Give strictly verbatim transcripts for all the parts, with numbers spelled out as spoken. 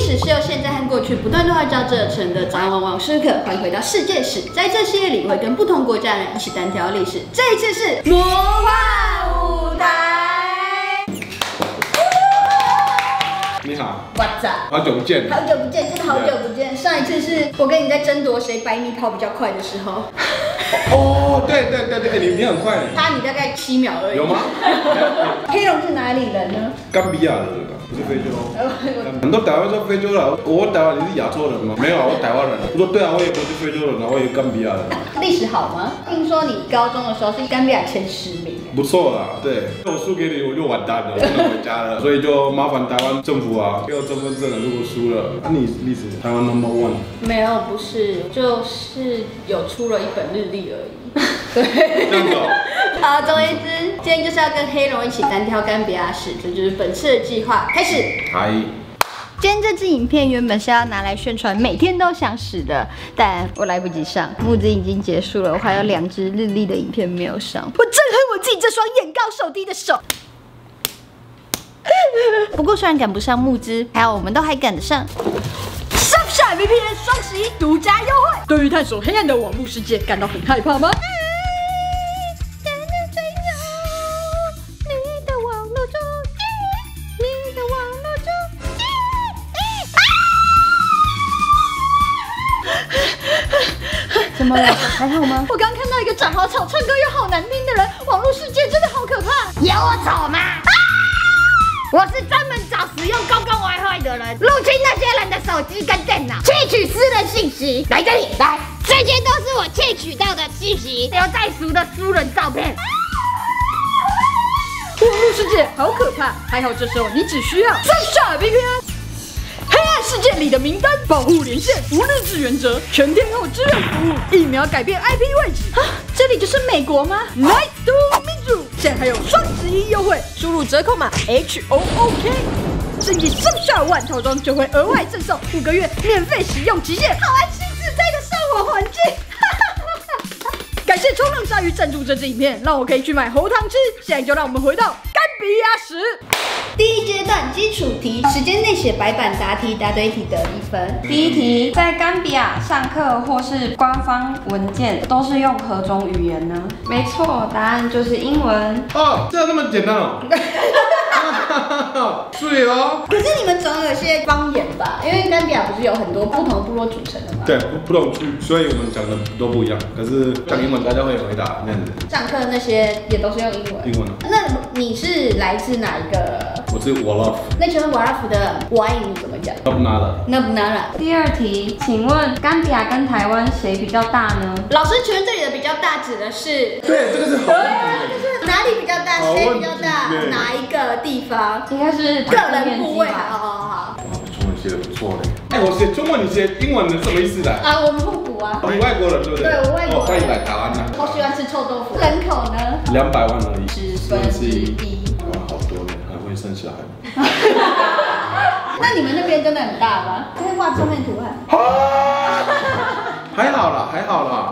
史是由现在和过去不断对话交织而成的。早安晚晚时刻，欢迎回到世界史。在这系列里，我会跟不同国家人一起单挑历史。这一次是魔幻舞台。 你好 ，What's up？ 好久不见， 好久不见，真的好久不见。上一次是我跟你在争夺谁百米跑比较快的时候。 哦，对对对对，你你很快， 差你大概七秒而已。 有吗？ 黑龙是哪里人呢？ 冈比亚人啊，不是非洲。很多台湾说非洲人，我台湾你是亚洲人吗？没有啊，我台湾人。我说对啊，我也不是非洲人啊，我也冈比亚人。 历史好吗？听说你高中的时候是冈比亚前十名。 不错啦，对，我输给你我就完蛋了，我不能回家了，所以就麻烦台湾政府啊，给我身份证了。如果输了，那、啊、你历史台湾 number one？ 没有，不是，就是有出了一本日历而已。对， 这样子哦。 好，总而言之，今天就是要跟黑龙一起单挑冈比亚史，这就是本次的计划。开始。 嗨。 今天这支影片原本是要拿来宣传每天都想死的，但我来不及上，募资已经结束了，我还有两支日历的影片没有上，我憎恨我自己这双眼高手低的手。不过虽然赶不上募资，还好我们都还赶得上。Sunshine V P N 双十一独家优惠，对于探索黑暗的网络世界感到很害怕吗？怎么了？还好吗？我刚看到一个长好吵、唱歌又好难听的人，网络世界真的好可怕。有我丑吗？啊！我是专门找使用公共 WiFi 的人，入侵那些人的手机跟电脑，窃取私人信息。来这里，来，这些都是我窃取到的信息，留在熟的私人照片。网络世界好可怕，还好这时候你只需要Sunshine V P N。黑暗世界里的明灯，保护连线，无日志原则，全天候支援服务，一秒改变 I P 位置啊！这里就是美国吗 ？Nice to meet you！ 现在还有双十一优惠，输入折扣码 H O O K， 升级Sunshine One套装就会额外赠送五个月免费使用期限，好安心自在的生活环境。感谢冲浪鲨鱼赞助这支影片，让我可以去买喉糖吃。现在就让我们回到冈比亚史。第一阶段基础题，时间内写白板答题，答对一题得一分。 第一题，在冈比亚上课或是官方文件都是用何种语言呢？没错，答案就是英文。 哦，这那么简单哦。对哦。 可是你们总有一些方言吧？因为冈比亚不是有很多不同部落组成的吗？ 对，不同区，所以我们讲的都不一样。可是讲英文大家会回答那样子。 上课那些也都是用英文。 英文啊。 那你是来自哪一个？ 我是 Wolof。那请问 Wolof 的 Why 你怎么讲 ？Nabnala。 Nabnala。 第二题，请问冈比亚跟台湾谁比较大呢？ 老师，请问这里的比较大指的是？ 对，这个是好问题。 就是哪里比较大，谁比较大，哪一个地方？ 应该是个人部位。好好好。 中文写的不错嘞。哎，我写中文，你写英文的什么意思的？ 啊，我们互补啊。 你外国人对不对？ 对，我外国人。 欢迎来台湾呐。 我喜欢吃臭豆腐。人口呢？ 两百万而已。 十分之一。 哇，好多呢，还会生小孩。 那你们那边真的很大吗？会画正面图案。 还好啦，还好啦。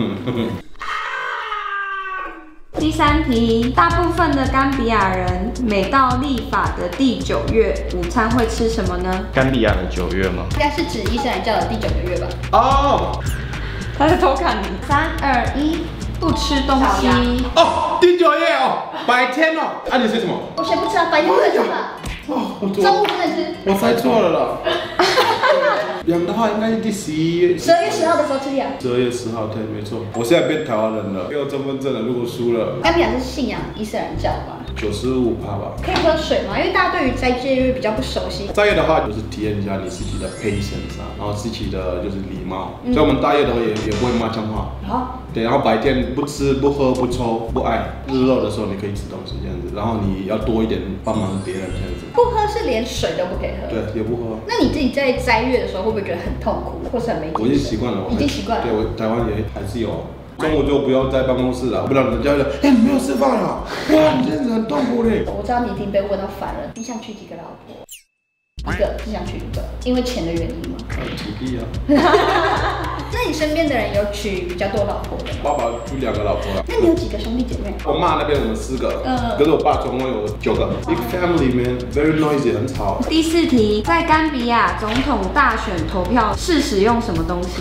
第三题，大部分的冈比亚人每到历法的第九月，午餐会吃什么呢？ 冈比亚的九月吗？ 应该是指伊斯兰教的第九个月吧。 哦， 他在偷看你。三二一，不吃东西。 哦，第九月哦，白天哦。啊，你吃什么？ 我先不吃啊，白天不能吃吧。 哦，我中午不能吃。 我猜错了啦。羊的话应该是第十一月。 十二月十号的时候吃羊。 十二月十号，对，没错。我现在变台湾人了，给我身份证了。如果输了， 冈比亚是信仰伊斯兰教吧？ 九十五趴吧。 可以喝水吗？因为大家对于斋戒月比较不熟悉。 斋月的话，就是体验一下你自己的 patience 啊，然后自己的就是礼貌。所以我们大夜的话也也不会骂脏话。好。对，然后白天不吃不喝不抽不爱，日落的时候你可以吃东西这样子，然后你要多一点帮忙别人这样子。 不喝是连水都不可以喝。 对，也不喝。 那你自己在斋月的时候会不会觉得很痛苦，或是很没精神？ 我已经习惯了， 已经习惯了。 对，我台湾也还是有。中午就不要在办公室了，不然人家就哎、欸、你没有吃饭啊，哇你这样子很痛苦嘞。 我知道你已经被问到烦了，你想娶几个老婆？一个，只想娶一个，因为钱的原因吗？ 体力啊。 那那你身边的人有娶比较多老婆的吗？ 爸爸娶两个老婆了。 那你有几个兄弟姐妹？ 我妈那边我们四个， 嗯可是我爸总共有九个。Big family man, very noisy， 很吵。 第四题，在甘比亚总统大选投票是使用什么东西？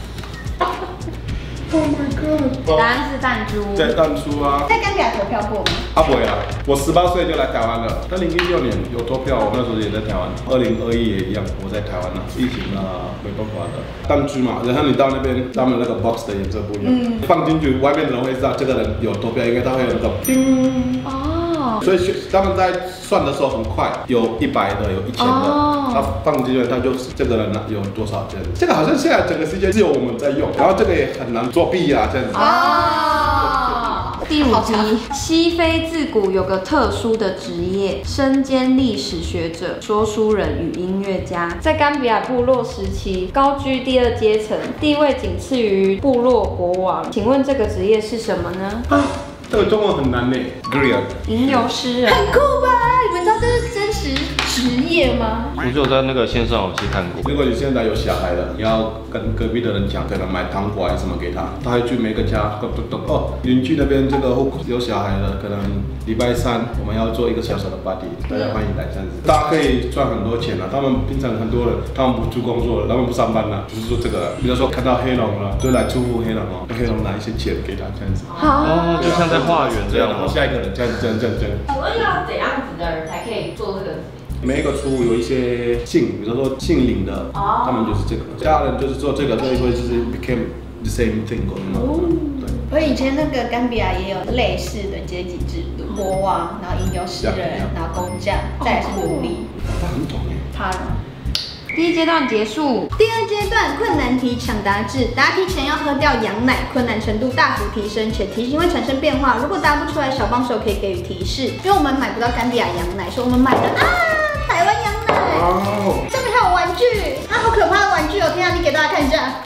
Oh my god！ 答案是弹珠。 在淡出啊。 在甘比亚投票过吗？ 啊不会啊，我十八岁就来台湾了。二零一六年有投票，我那时候也在台湾。二零二一也一样，我在台湾了。疫情啊，没办法的。弹珠嘛，然后你到那边，他们那个 box 的颜色不一样，嗯、放进去，外面的人会知道这个人有投票，因为他会有那个叮。哦。所以他们在算的时候很快，有一百的，有一千的，哦、他放进去，他就是这个人呢有多少件。这个好像现在整个世界只有我们在用，然后这个也很难作弊啊，这样子。哦。 第五题，西非自古有个特殊的职业，身兼历史学者、说书人与音乐家，在甘比亚部落时期高居第二阶层，地位仅次于部落国王。请问这个职业是什么呢？ 啊，这个中文很难呢。Griot， 吟游诗人。 很酷吧？你们知道这是真实职业吗？ 我只有在那个线上有去看过。 如果你现在有小孩了，你要跟隔壁的人讲，可能买糖果还是什么给他，他会去每个家咚咚咚哦，邻居那边这个有小孩了，可能礼拜三我们要做一个小小的 party， 大家欢迎来这样子，大家可以赚很多钱啊。他们平常很多人，他们不去工作了，他们不上班了，就是说这个，比如说看到黑龙了，就来祝福黑龙哦，黑龙拿一些钱给他这样子。 哦，就像在化缘这样。 然后下一个人这样这样这样这样。 请问要怎样子的人才可以做这个？ 每一个初有一些姓，比如说姓林的，哦、他们就是这个。家人就是做这个，这一回就是 became the same thing 哦。对。 我以前那个甘比亚也有类似的阶级制度，国王，然后吟游诗人，然后工匠，再来是奴隶。 他很懂耶。 他。 第一阶段结束。 第二阶段困难题抢答制，答题前要喝掉羊奶，困难程度大幅提升，且题型会产生变化。如果答不出来，小帮手可以给予提示。因为我们买不到甘比亚羊奶，所以我们买的啊台湾羊奶。哦。这边还有玩具，啊好可怕的玩具哦！天啊，你给大家看一下。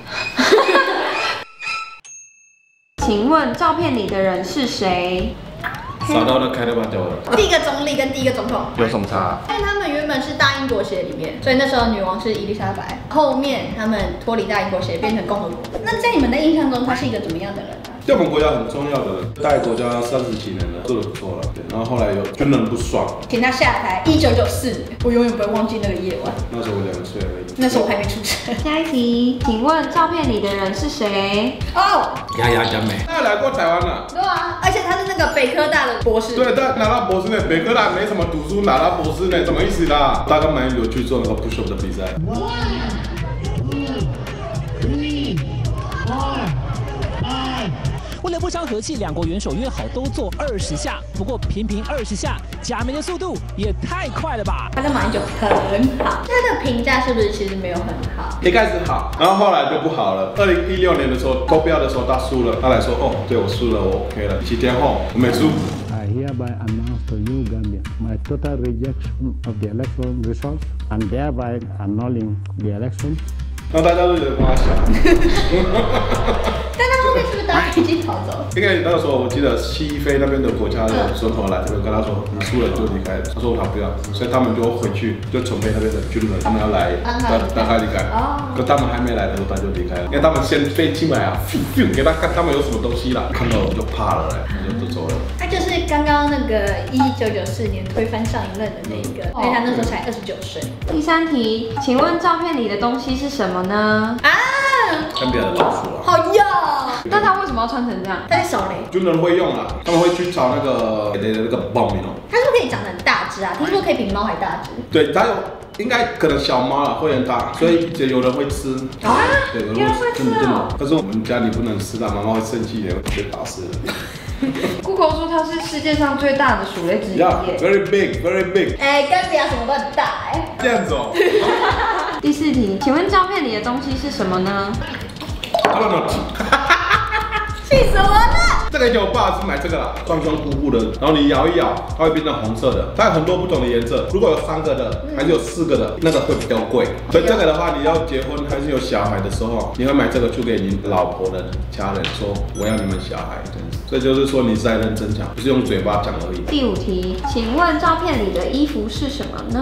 请问照片里的人是谁？ 找到了，开了吧，掉了。 第一个总理跟第一个总统有什么差？ 因为他们原本是大英国协里面，所以那时候女王是伊丽莎白。后面他们脱离大英国协，变成共和国。那在你们的印象中，他是一个怎么样的人啊？ 对我们国家很重要的人，带国家三十几年了，做得不错了。对，然后后来有军人不爽， 请他下台。一九九四年，我永远不会忘记那个夜晚。 那时候我两岁而已。 那时候我还没出生。 下一题，请问照片里的人是谁？ 哦， 雅雅佳美，他来过台湾了。 对啊，而且他是那个北科大的博士。 对，他拿到博士呢，北科大没什么读书，拿到博士呢，什么意思啦？他跟马英九去做那个 push up 的比赛。 为了不伤和气，两国元首约好都做二十下。不过频频二十下，佳美的速度也太快了吧！ 他跟马英九很好，他的评价是不是其实没有很好？ 一开始好，然后后来就不好了。二零一六年的时候投票的时候他输了，他来说哦，对我输了，我 OK 了。几天后我没输。 I hereby announce to you, Gambia, my total rejection of the electoral results and thereby annulling the election. 那大家都觉得跟他小。 但他后面是不是搭飞机跑走？ 应该那个时候，我记得西非那边的国家的总统来这边跟他说，你输了就离开。他说他不要，所以他们就回去，就准备那边的军人，他们要来让让他离开。哦。可他们还没来的时候，他就离开了，因为他们先飞进来啊，给他看他们有什么东西啦，看到我们就怕了，哎，就就走了。 他就是刚刚那个一九九四年推翻上一任的那一个，因为他那时候才二十九岁。 第三题，请问照片里的东西是什么呢？ 啊， 跟别人老鼠啊。 好呀。 那他为什么要穿成这样？ 他在手雷。 军人会用啊，他们会去找那个那个那个爆米哦。 他是不是可以长得很大只啊？听说可以比猫还大只。 对，它有。 应该可能小猫啦会很大，所以有人会吃啊， 对，有人会吃哦。 但是我们家里不能吃啦，妈妈会生气的，会被打死的。 Google 说它是世界上最大的鼠类之一。 Yeah, very big, very big。 哎，甘比亚什么都很大哎。 这样子哦。 第四题，请问照片里的东西是什么呢？ 气死我了！ 这个以前我爸是买这个啦，双双鼓鼓的，然后你摇一摇，它会变成红色的。它有很多不同的颜色，如果有三个的，还是有四个的，那个会比较贵。所以这个的话，你要结婚还是有小孩的时候，你会买这个就给你老婆的家人说，我要你们小孩这样子。所以就是说你是在认真讲，不是用嘴巴讲而已。 第五题，请问照片里的衣服是什么呢？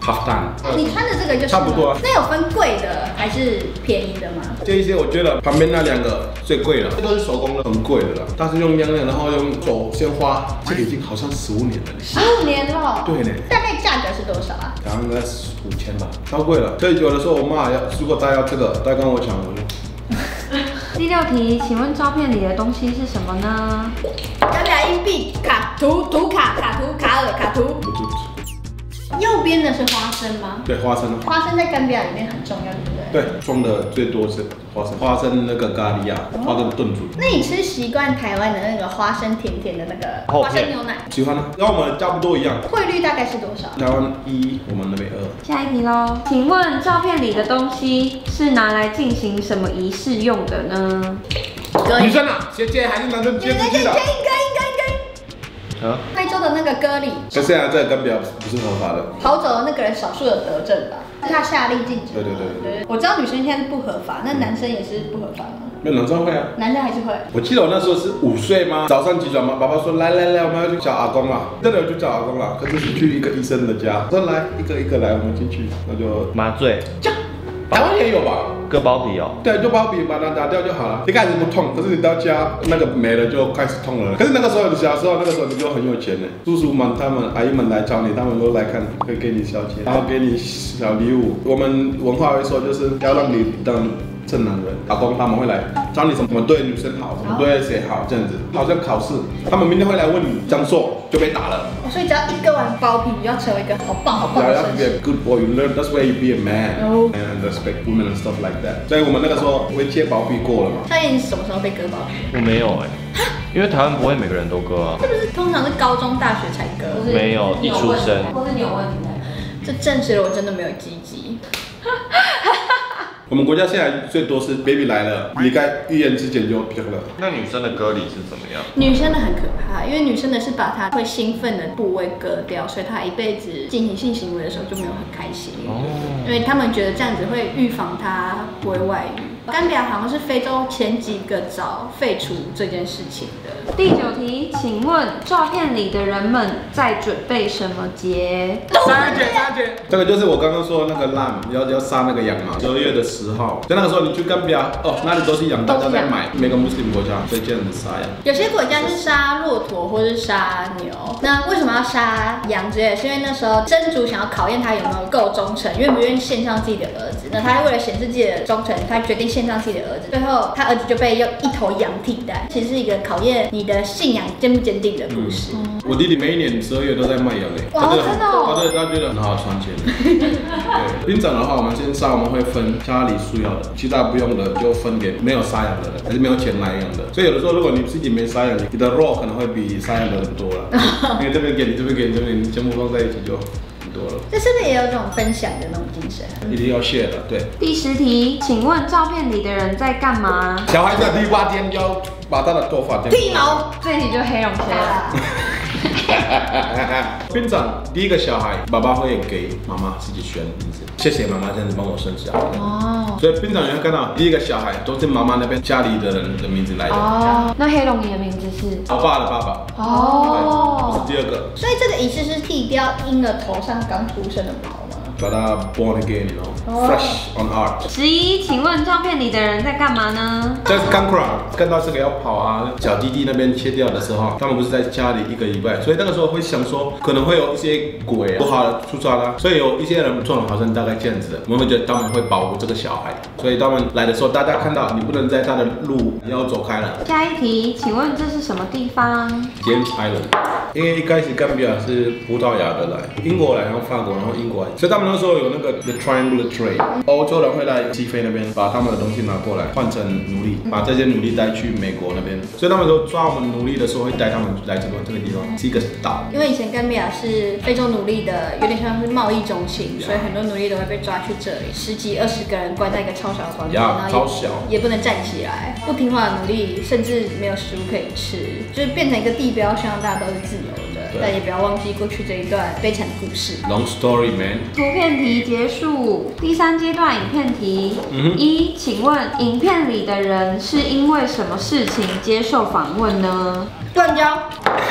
half time。 你穿的这个就是差不多啊。 那有分贵的还是便宜的吗？ 这一些我觉得旁边那两个最贵了，这都是手工的，很贵的了。它是用亮亮，然后用手鲜花，这个已经好像十五年了。 十五年了。 对呢。 大概价格是多少啊？ 大概五千吧，超贵了。所以有的时候我妈要，如果她要这个，她跟我抢，我就。 第六题，请问照片里的东西是什么呢？ 加俩硬币，卡图图卡卡图卡尔卡图。右边的是花生吗？ 对，花生。 花生在甘比亚里面很重要，对不对？ 对，装的最多是花生，花生那个咖喱啊，花生炖煮。 那你吃习惯台湾的那个花生甜甜的那个花生牛奶？ 喜欢啊，跟我们差不多一样。 汇率大概是多少？ 台湾一，我们那边二。 下一题喽，请问照片里的东西是拿来进行什么仪式用的呢？ 女生啊，接接还是男生接自己的？ 应该应该应该应该。 啊， 非洲的那个歌里， 可是现在这个甘比亚不是合法的。 逃走的那个人少数的得证吧？是他下令禁止。 对对对对。 我知道女生现在是不合法，那男生也是不合法吗？ 那男生会啊。 男生还是会。 我记得我那时候是五岁吗？早上起床嘛，爸爸说来来来，我们要去找阿公了。真的就找阿公了，可是是去一个医生的家，说来一个一个来，我们进去，那就麻醉。 这样，台湾也有吧？ 割包皮哦。 对，就包皮把它拿掉就好了。一开始不痛，可是你到家那个没了就开始痛了。可是那个时候小时候，那个时候你就很有钱呢。叔叔们、他们、阿姨们来找你，他们都来看，会给你小钱，然后给你小礼物。我们文化会说，就是要让你当正男人。阿公他们会来教你怎么对女生好，怎么对谁好，这样子。好像考试，他们明天会来问你，这样做就被打了。 所以只要一割完包皮，你就要成为一个好棒好棒的绅士。 You have to be a good boy. You learn that's where you be a man and respect women and stuff like that. 所以我们那个时候会切包皮过了嘛。 那你什么时候被割包皮？ 我没有哎，因为台湾不会每个人都割啊。 是不是通常是高中、大学才割？ 没有，一出生。 或是你有问题才割。 这证实了我真的没有鸡鸡。 我们国家现在最多是 baby 来了，离开医院之前就割了。 那女生的割礼是怎么样？ 女生的很可怕，因为女生的是把她会兴奋的部位割掉，所以她一辈子进行性行为的时候就没有很开心。哦，因为他们觉得这样子会预防她不会外遇。甘比亚好像是非洲前几个早废除这件事情的。 第九题，请问照片里的人们在准备什么节？ 三节，三节。这个就是我刚刚说的那个 lamb， 要要杀那个羊嘛，十二月的十号。就那个时候你去甘比亚，哦，哪里都是羊，大家在买。每个穆斯林国家会这样子杀羊。 有些国家是杀骆驼或是杀牛。那为什么要杀羊之类的？是因为那时候真主想要考验他有没有够忠诚，愿不愿意献上自己的儿子。那他为了显示自己的忠诚，他决定献上自己的儿子。最后他儿子就被用一头羊替代。其实是一个考验你的信仰坚不坚定的故事。嗯、 我弟弟每一年十二月都在卖羊诶， 哇，真的哦， 他对他觉得很好赚钱。对，兵长的话，我们先杀，我们会分家里需要的，其他不用的就分给没有杀羊的人，还是没有钱买羊的。所以有的时候，如果你自己没杀羊，你的肉可能会比杀羊的人多了，因为这边给你，这边给你，这边你全部放在一起就很多了。 这是不是也有这种分享的那种精神？ 一定要 share 的，对。 第十题，请问照片里的人在干嘛？ 小孩子第八天要把他的头发剃毛， 这一题就黑龙江了。 兵长第一个小孩，爸爸会给妈妈自己选名字，谢谢妈妈这样子帮我生小孩。哦，所以兵长你会看到第一个小孩都是妈妈那边家里的人的名字来的。 哦，那黑龙你的名字是？ 我爸的爸爸。 哦， 是第二个。 所以这个仪式是剃掉婴儿头上刚出生的毛吗？ 把它 born again， you know, fresh on art。 十一，请问照片里的人在干嘛呢？ 这是 Kankura， 看到这个要跑啊，小弟弟那边切掉的时候，他们不是在家里一个礼拜，所以那个时候会想说，可能会有一些鬼不好的出抓啦，所以有一些人做的好像大概这样子的，我们会觉得他们会保护这个小孩，所以他们来的时候，大家看到你不能在他的路，你要走开了。 下一题，请问这是什么地方 ？James Island。因为一开始甘比亚是葡萄牙的来，英国来，然后法国，然后英国来，所以他们那时候有那个 the triangular trade， 欧洲人会来西非那边把他们的东西拿过来换成奴隶，把这些奴隶带去美国那边，所以他们说抓我们奴隶的时候会带他们来这个这个地方，是一个岛。 因为以前甘比亚是非洲奴隶的，有点像是贸易中心，所以很多奴隶都会被抓去这里，十几二十个人关在一个超小的房间，然后超小， 也不能站起来，不听话的奴隶甚至没有食物可以吃，就是变成一个地标，希望大家都是自由的，但也不要忘记过去这一段悲惨的故事。 Long story man。 图片题结束，第三阶段影片题。一、嗯，请问影片里的人是因为什么事情接受访问呢？ 断交。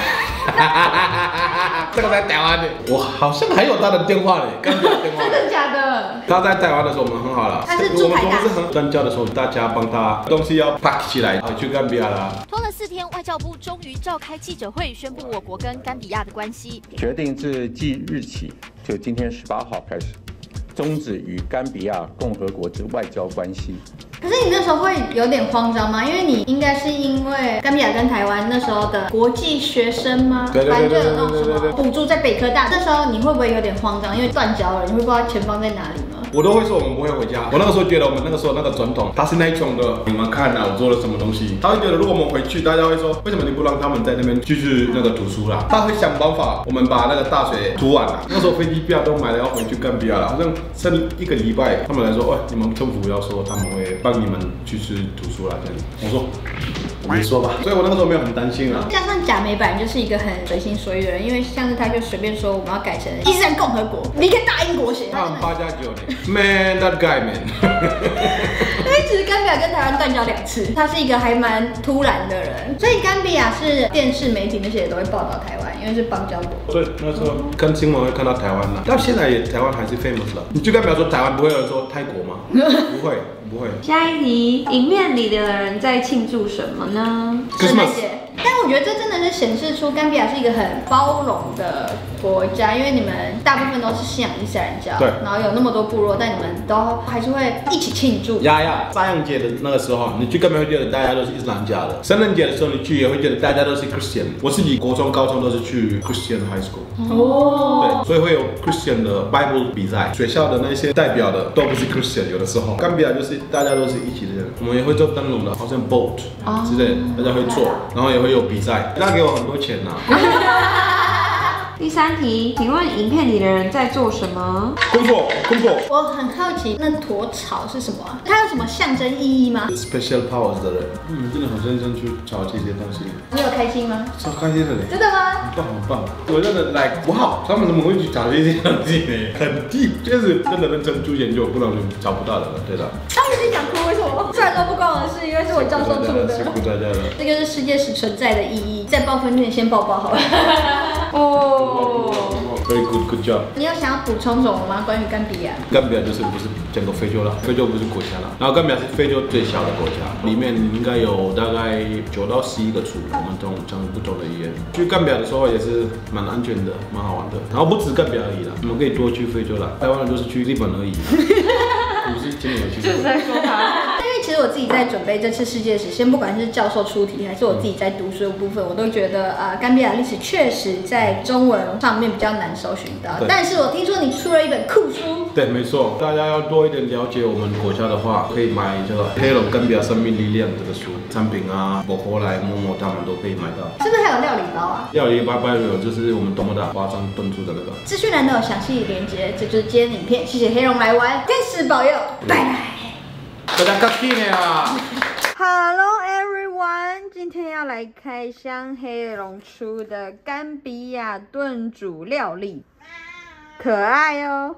这个在台湾的，我好像还有他的电话嘞，甘比亚电话。 真的假的？ 他在台湾的时候我们很好了， 他是我们住台大公司很断交的时候，大家帮他东西要 pack 起来，回去甘比亚啦。 拖了四天，外交部终于召开记者会，宣布我国跟甘比亚的关系。 决定自即日起，就今天十八号开始，终止与甘比亚共和国之外交关系。 可是你那时候会有点慌张吗？因为你应该是因为甘比亚跟台湾那时候的国际学生吗？ 对对对对对对反正就有那种什么补助在北科大，那时候你会不会有点慌张？因为断交了，你会不知道前方在哪里吗？ 我都会说我们不会回家。我那个时候觉得我们那个时候那个总统他是那一种的，你们看啊，我做了什么东西。他会觉得如果我们回去，大家会说为什么你不让他们在那边继续那个读书啦？他会想办法，我们把那个大学读完了。那时候飞机票都买了要回去甘比亚了，好像剩一个礼拜，他们来说，哎，你们政府要说他们会帮你们继续读书啦，这样子。我说。我没说吧，所以我那个时候没有很担心啊。 加上贾梅本来就是一个很随心所欲的人，因为像是他就随便说我们要改成伊斯兰共和国，离开大英国协。 他很八加九呢 ，Man that guy man。 因为其实甘比亚跟台湾断交两次，他是一个还蛮突然的人，所以甘比亚是电视媒体那些也都会报道台湾，因为是邦交国。 对，那时候看新闻会看到台湾啦，到现在也台湾还是 famous 了。你就代表说台湾不会有人说泰国吗？不会。不会。 下一题，影片里的人在庆祝什么呢？圣诞节。但我觉得这真的是显示出甘比亚是一个很包容的国家，因为你们大部分都是信仰伊斯兰教， 对， 然后有那么多部落，但你们都还是会一起庆祝。 呀呀，八阳节的那个时候，你去根本会觉得大家都是伊斯兰教的；圣诞节的时候，你去也会觉得大家都是 Christian。我自己国中、高中都是去 Christian High School， 哦，对，所以会有 Christian 的 Bible 比赛，学校的那些代表的都不是 Christian， 有的时候甘比亚就是大家都是一起的人，我们也会做灯笼的，好像 boat 之类的，大家会做，然后也会有比赛，大家给我很多钱呐、啊。 第三题，请问影片里的人在做什么？ 工作，工作。 我很好奇，那坨草是什么啊？它有什么象征意义吗 ？Special powers 的人，嗯，真的很认真去找这些东西。 你有开心吗？ 超开心的嘞！ 真的吗？ 很棒，很棒。我真的 like 哇，他们怎么会去找这些东西呢？很 deep， 就是真的认真去研究，不然就找不到的了，对的。 他们是想哭，为什么？虽然说不关我的事，因为是我教授出的。 辛苦大家了。 这个是世界史存在的意义。在报分卷先报报好了。哦。 Very good, good job。 你有想要补充什么吗？关于甘比亚？ 甘比亚就是不是整个非洲了，非洲不是国家了。然后甘比亚是非洲最小的国家，里面应该有大概九到十一个族，我们讲讲不同的语言。去甘比亚的时候也是蛮安全的，蛮好玩的。然后不止甘比亚而已啦，我们可以多去非洲啦。台湾人就是去日本而已。不是今年有去。 就是在说他。因为其实我自己在准备这次世界史，先不管是教授出题，还是我自己在读书的部分，我都觉得啊、呃，甘比亚历史确实在中文上面比较难搜寻到。但是我听说你出了一本酷书。 对，没错。大家要多一点了解我们国家的话，可以买这个《黑龙甘比亚生命力量》这个书，产品啊，博后来、某某他们都可以买到。 是不是还有料理包啊？ 料理包包有，就是我们东木的花生炖煮的那个。 资讯栏都有详细连接，这就是今天的影片。谢谢黑龙来玩，天使保佑，拜拜。 大家客气呢啊 ！Hello everyone， 今天要来开箱黑龙出的甘比亚炖煮料理，可爱哦。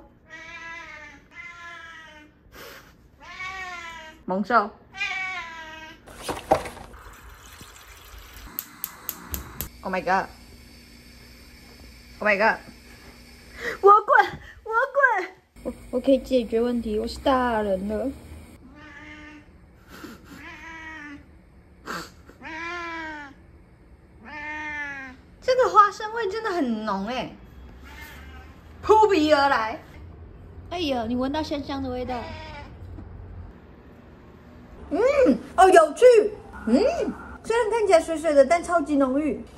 猛兽。Oh my god！ Oh my god！ 我要滚！我要滚！我我可以解决问题，我是大人了。这个花生味真的很浓哎，扑鼻而来。哎呀，你闻到香香的味道。嗯，哦，有趣。嗯，虽然看起来水水的，但超级浓郁。